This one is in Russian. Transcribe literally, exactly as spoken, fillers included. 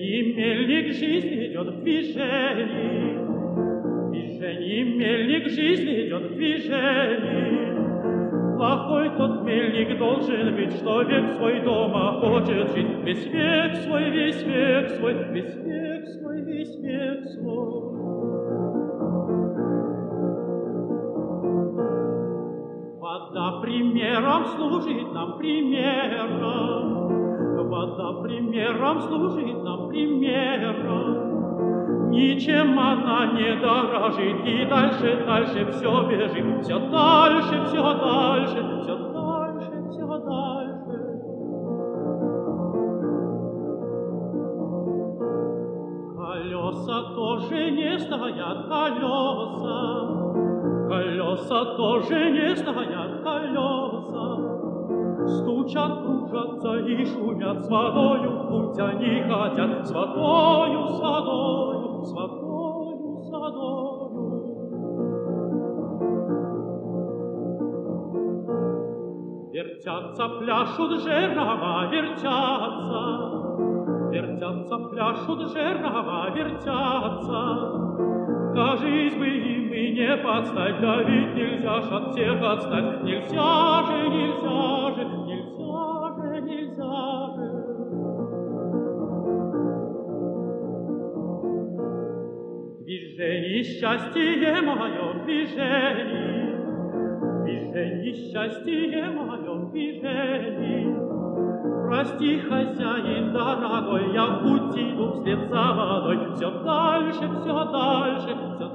движении мельник жизнь идет в движении. В движении мельник жизнь идет в движении. Плохой тот мельник должен быть, что век свой дома хочет жить. Весь век свой, весь век свой, весь век свой, весь век свой. Вода примером служит нам, примером. Вода примером служит нам, примером. Ничем она не дорожит, и дальше, дальше все бежит. Все дальше, все дальше, все дальше, все дальше. Колеса тоже не стоят, колеса. Колеса тоже не стоят, колеса. Стучат, кружатся и шумят, с водою в путь они хотят, с водою, с водою, с водою, с водою. Вертятся, пляшут, жернова, вертятся. Вертятся, пляшут, жернова, вертятся. Кажись бы им и не подстать, да ведь нельзя ж от всех отстать. Нельзя же, нельзя же, нельзя же, нельзя же. Движение счастье мое, движение. Движение счастье мое, движение. Прости, хозяин дорогой, я в путь иду вслед за водой. Все дальше, все дальше, все